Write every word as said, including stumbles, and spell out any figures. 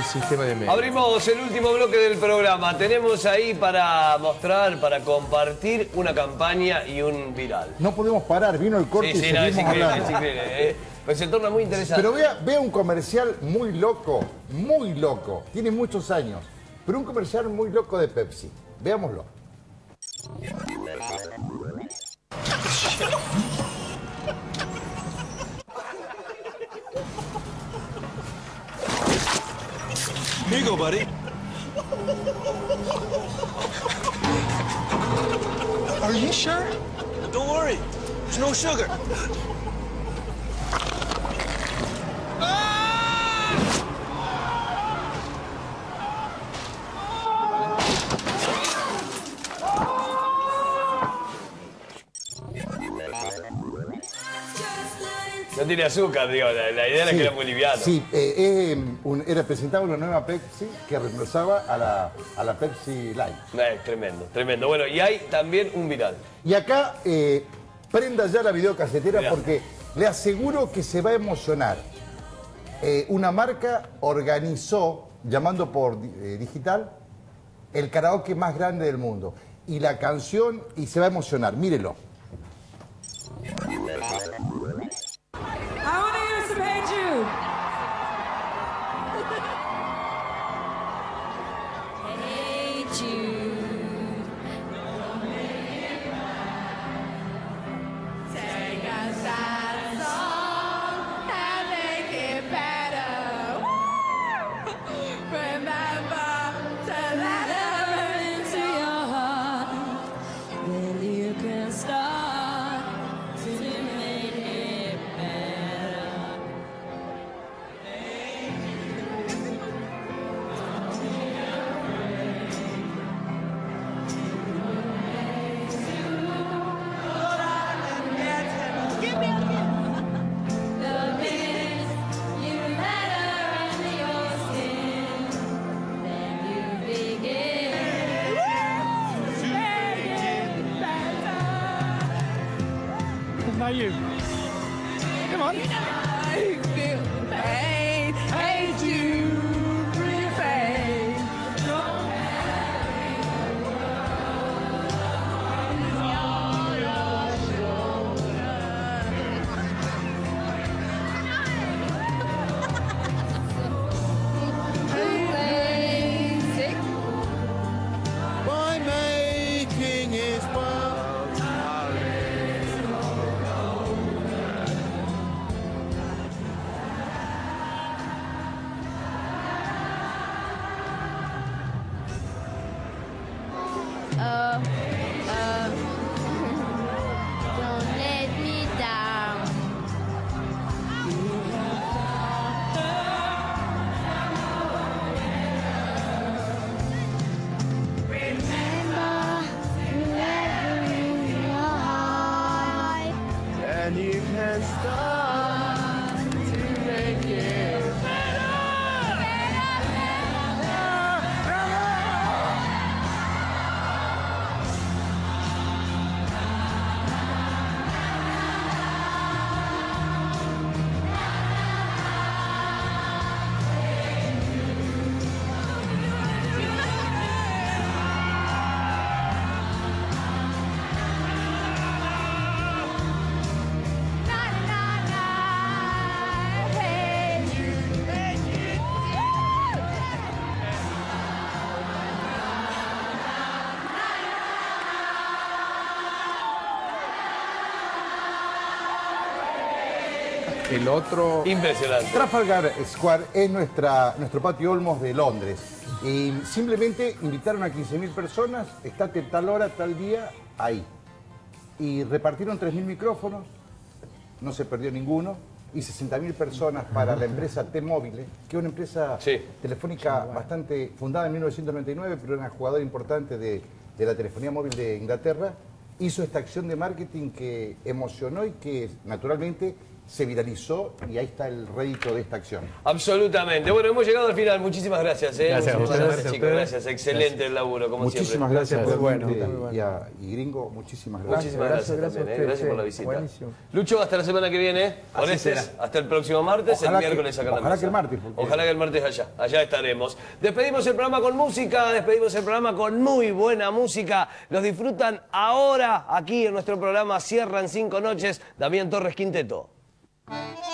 el sistema de medios. Abrimos el último bloque del programa. Tenemos ahí para mostrar, para compartir una campaña y un viral. No podemos parar, vino el corte Sí, y sí, no, es seguimos increíble, hablando. es increíble. Eh, pues se torna muy interesante. Pero vea, vea un comercial muy loco, muy loco. Tiene muchos años, pero un comercial muy loco de Pepsi. Veámoslo. Here you go, buddy. Are you sure? Don't worry. There's no sugar. No tiene azúcar, digo, la, la idea era Sí, que era muy liviano. Sí, eh, eh, un- era, presentaba una nueva Pepsi que reemplazaba a la, a la Pepsi Light. Eh, tremendo, tremendo. Bueno, y hay también un viral. Y acá, eh, prenda ya la videocasetera Mirá. porque le aseguro que se va a emocionar. Eh, una marca organizó, llamando por eh, digital, el karaoke más grande del mundo. Y la canción, y se va a emocionar, mírelo. I want to use some Hey Jude. Hey Jude. Take a sad song and make it better. Woo! Remember to let it run into your heart. Then you can start to make it better. The minute you let her into your skin, then you begin to make it better. Not you. Come on. I feel pain, hate you, refrain. Crazy. By making his world Uh, uh, don't let me down. Remember, whoever you are. and you can start to make it Na, na, na, hey, you, hey, you. El otro... Impresionante. Trafalgar Square es nuestra, nuestro patio Olmos de Londres. Y simplemente invitaron a quince mil personas, estate tal hora, tal día, ahí. Y repartieron tres mil micrófonos, no se perdió ninguno, y sesenta mil personas para la empresa T-Mobile, que es una empresa Sí. telefónica bastante fundada en mil novecientos noventa y nueve, pero una jugadora importante de, de la telefonía móvil de Inglaterra, hizo esta acción de marketing que emocionó y que naturalmente se viralizó y ahí está el rédito de esta acción. Absolutamente. Bueno, hemos llegado al final. Muchísimas gracias. ¿eh? Gracias, Muchas gracias, gracias, chicos. Gracias. Excelente gracias. El laburo, como muchísimas siempre. gracias, muy bueno, muy bueno. Y, a, y Gringo, muchísimas gracias. Muchísimas gracias, gracias, también, ¿eh? Gracias por la visita. Buenísimo. Lucho, hasta la semana que viene. Orestes, hasta el próximo martes, Ojalá el miércoles que, acá en la Ojalá mesa. que el martes. Porque... Ojalá que el martes allá. Allá estaremos. Despedimos el programa con música, despedimos el programa con muy buena música. Los disfrutan ahora aquí en nuestro programa. Cierran cinco noches. Damián Torres Quinteto.